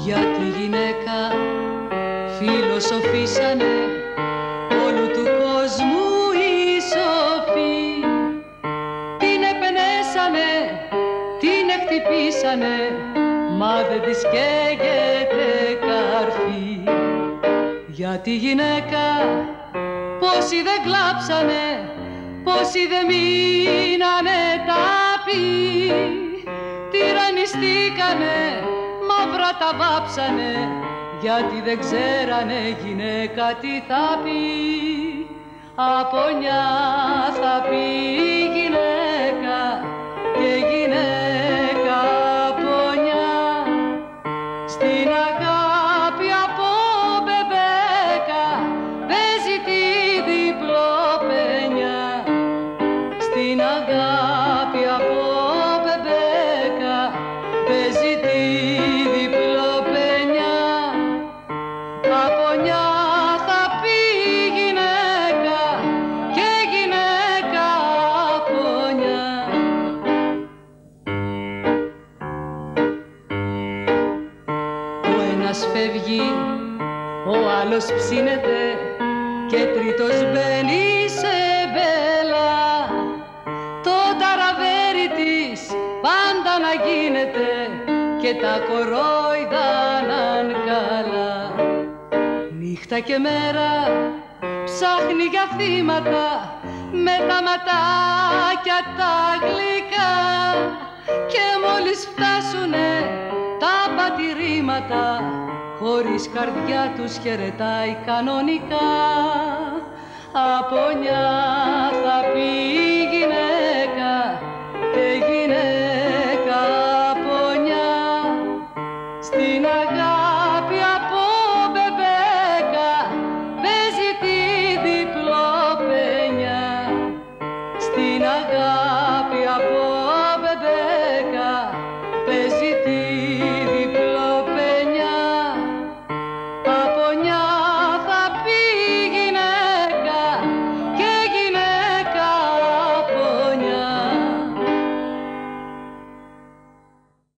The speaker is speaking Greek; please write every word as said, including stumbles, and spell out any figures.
Για τη γυναίκα φιλοσοφήσανε όλου του κόσμου οι σοφοί. Την επενέσανε, την εκτυπήσανε, μα δεν της καίγεται καρφί. Για τη γυναίκα πόσοι δεν κλάψανε, πόσοι δεν μείνανε ταπεί. Τυραννιστήκανε, μαύρα τα βάψανε, γιατί δεν ξέρανε γυναίκα τι θα πει. Από νιά θα πει γυναίκα και γυναίκα από νιά. Στην αγάπη από μπεμπέκα παίζει τη διπλοπενιά. Στην αγάπη από μπεμπέκα παίζει τη διπλοπενιά. Από νιά θα πει γυναίκα και γυναίκα από νιά. Ο ένας φεύγει, ο άλλος ψήνεται και τρίτος μπαίνει σε μπέλα. Το ταραβέρι της πάντα να γίνεται και τα κορόιδα να'ν καλά. Νύχτα και μέρα ψάχνει για θύματα με τα ματάκια τα γλυκά. Και μόλις φτάσουνε τα πατηρήματα, χωρίς καρδιά τους χαιρετάει κανονικά. Από νιά θα πει